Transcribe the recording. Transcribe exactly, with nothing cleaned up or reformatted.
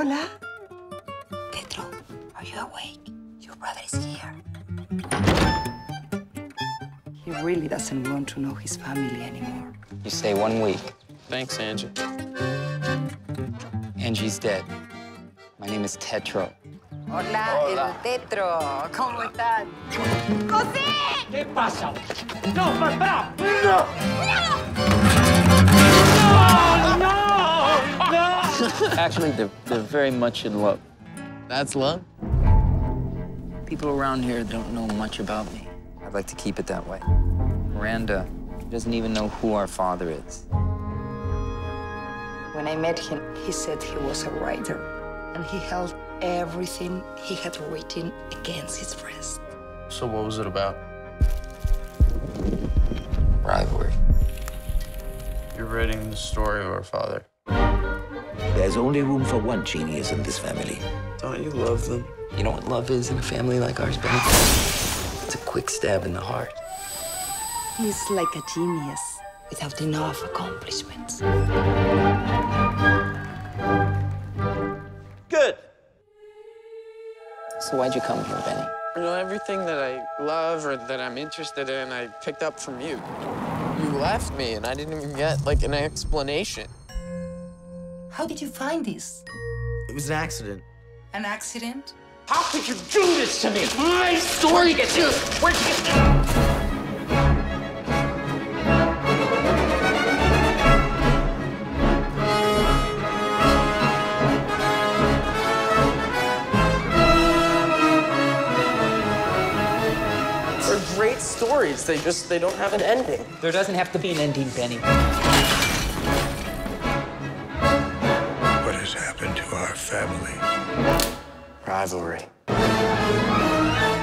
Hola. Tetro, are you awake? Your brother is here. He really doesn't want to know his family anymore. You say one week. Thanks, Angie. Angie's dead. My name is Tetro. Hola, Hola. El Tetro. ¿Cómo están? ¡José! ¿Qué pasa? ¡No, para! ¡No! No! No! No! Actually, they're, they're very much in love. That's love? People around here don't know much about me. I'd like to keep it that way. Miranda doesn't even know who our father is. When I met him, he said he was a writer, and he held everything he had written against his breast. So what was it about? Rivalry. You're writing the story of our father. There's only room for one genius in this family. Don't you love them? You know what love is in a family like ours, Bennie? It's a quick stab in the heart. He's like a genius without enough accomplishments. Good. So why'd you come here, Bennie? You know, everything that I love or that I'm interested in, I picked up from you. You left me, and I didn't even get, like, an explanation. How did you find this? It was an accident. An accident? How could you do this to me? My story gets you. Where'd you get this? They're great stories. They just, they don't have an ending. There doesn't have to be an ending, Bennie. What has happened to our family? Rivalry.